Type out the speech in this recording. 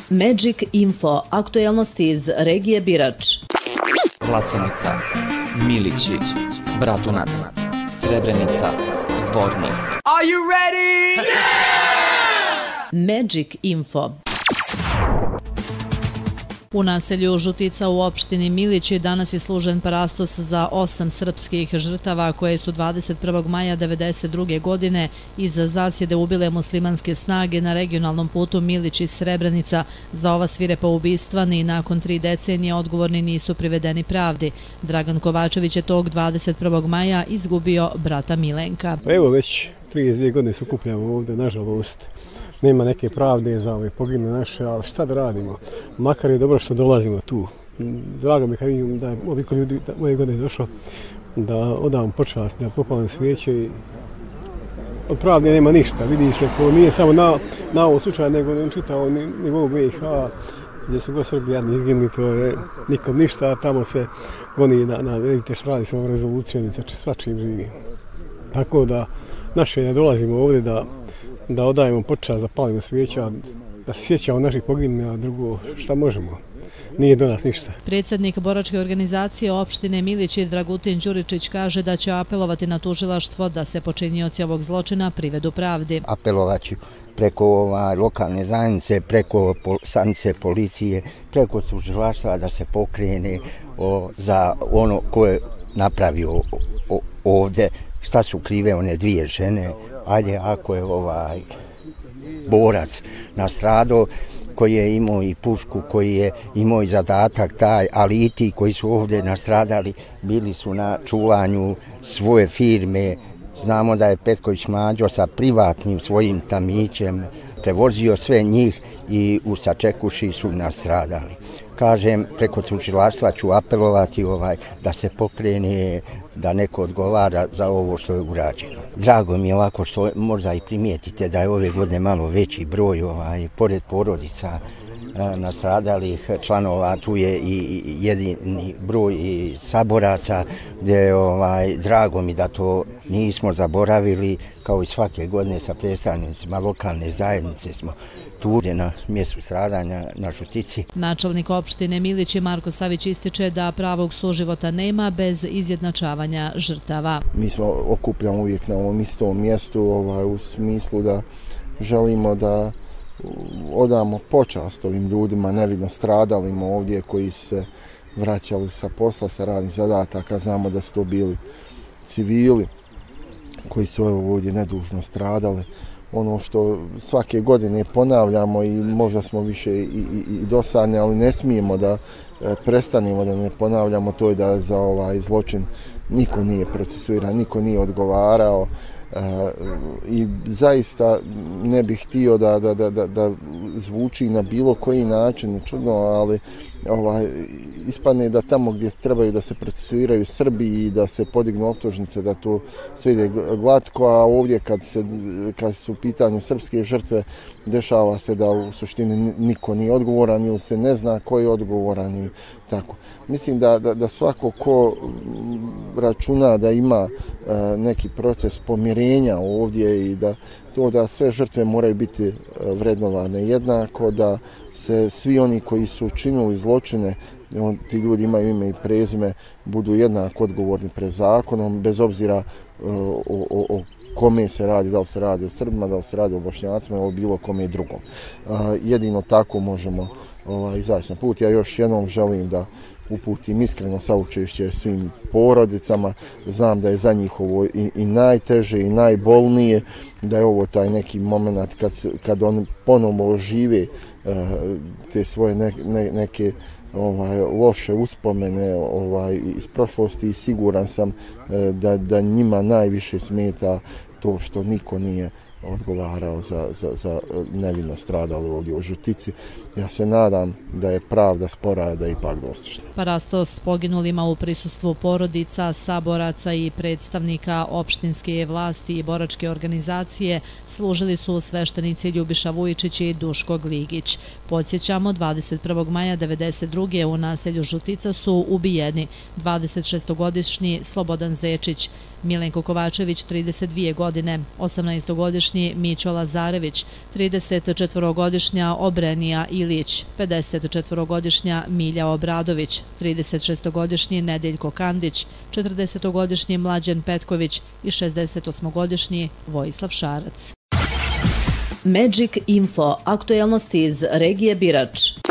Magic Info, aktuelnosti iz regije Birač. Vlasenica, Milići, Bratunac, Srebrenica, Zvornik. Are you ready? Yeah! Magic Info. U naselju Žutica u opštini Milići danas je služen parastos za 8 srpskih žrtava koje su 21. maja 1992. godine iz zasjede ubile muslimanske snage na regionalnom putu Milići-Srebrenica. Za ova svirepa ubistva ni nakon 3 decenije odgovorni nisu privedeni pravdi. Dragan Kovačević je tog 21. maja izgubio brata Milenka. Evo već 32 godine se okupljamo ovdje, nažalost. Nema neke pravde za ove pogine naše, ali šta da radimo? Makar je dobro što dolazimo tu. Drago mi kad vidim da je ovoliko ljudi moje godine došlo da odam počast, da popalim svijeće. Od pravde nema ništa, vidi se, to nije samo na ovo slučaju, nego na čitavo nivou BiH, gdje su god Srbi jadni izginuli, to je nikom ništa, a tamo se goni vidite što radi s ovom rezolucijom i svačim živi. Tako da naše ne dolazimo ovdje da odajemo počast, da palimo svijeća, da se sjećamo naših poginulih, a drugo šta možemo. Nije do nas ništa. Predsjednik boračke organizacije opštine Milići Dragutin Đuričić kaže da će apelovati na tužilaštvo da se počinioci ovog zločina privedu pravdi. Apelovaću preko lokalne zajednice, preko stanice policije, preko tužilaštva da se pokrene za ono ko je napravio ovdje, šta su krive one 2 žene. Ajde, ako je borac nastradao, koji je imao i pušku, koji je imao i zadatak taj, ali i ti koji su ovdje nastradali bili su na čuvanju svoje firme. Znamo da je Petković Mađo sa privatnim svojim tamićem prevozio sve njih i u Sačekuši su nastradali. Kažem, preko tužilaštva ću apelovati da se pokrene, da neko odgovara za ovo što je urađeno. Drago mi je ovako što možda i primijetite da je ove godine malo veći broj, pored porodica nastradalih članova, tu je i jedini broj i saboraca, gdje drago mi da to nismo zaboravili, kao i svake godine sa predstavnicima lokalne zajednice smo tu na mjestu stradanja na Žutici. Načelnik opštine Milići Marko Savić ističe da pravog suživota nema bez izjednačavanja žrtava. Mi smo okupljamo uvijek na ovom istom mjestu u smislu da želimo da odamo počast ovim ljudima nevidno stradalima ovdje koji su se vraćali sa posla, sa radnih zadataka. Znamo da su to bili civili koji su ovdje nedužno stradali. Ono što svake godine ponavljamo i možda smo više i dosadni, ali ne smijemo da prestanemo da ne ponavljamo, to je da za ovaj zločin niko nije procesuiran, niko nije odgovarao. I zaista ne bih htio da zvuči na bilo koji način čudno, ali ispadne da tamo gdje trebaju da se procesuiraju Srbi i da se podignu optužnice, da to sve ide glatko, a ovdje kad su u pitanju srpske žrtve dešava se da u suštini niko nije odgovoran ili se ne zna ko je odgovoran i tako. Mislim da svako ko računa da ima neki proces pomirenja ovdje i da sve žrtve moraju biti vrednovane jednako, da se svi oni koji su učinili zločine, ti ljudi imaju ime i prezime, budu jednako odgovorni pred zakonom, bez obzira o kome se radi, da li se radi o Srbima, da li se radi o Bošnjacima ili bilo kome drugom. Jedino tako možemo izaći na put. Ja još jednom želim da uputim iskreno saučešće svim porodicama. Znam da je za njih ovo i najteže i najbolnije, da je ovo taj neki moment kad oni ponovno ožive te svoje neke loše uspomene iz prošlosti i siguran sam da njima najviše smeta to što niko nije odgovarao za nevino stradali ovdje u Žutici. Ja se nadam da je pravda spora, da je ipak dostižna. Parastos poginulima u prisustvu porodica, saboraca i predstavnika opštinske vlasti i boračke organizacije služili su sveštenici Ljubiša Vujičić i Duško Gligić. Podsjećamo, 21. maja 1992. u naselju Žutica su ubijeni 26-godišnji Slobodan Zečić, Milenko Kovačević 32 godine, 18-godišnji Mićo Lazarević, 34-godišnja Obrenija Ilić, 54-godišnja Milja Obradović, 36-godišnji Nedeljko Kandić, 40-godišnji Mlađan Petković i 68-godišnji Vojislav Šarac. Magic Info, aktuelnosti iz regije Birač.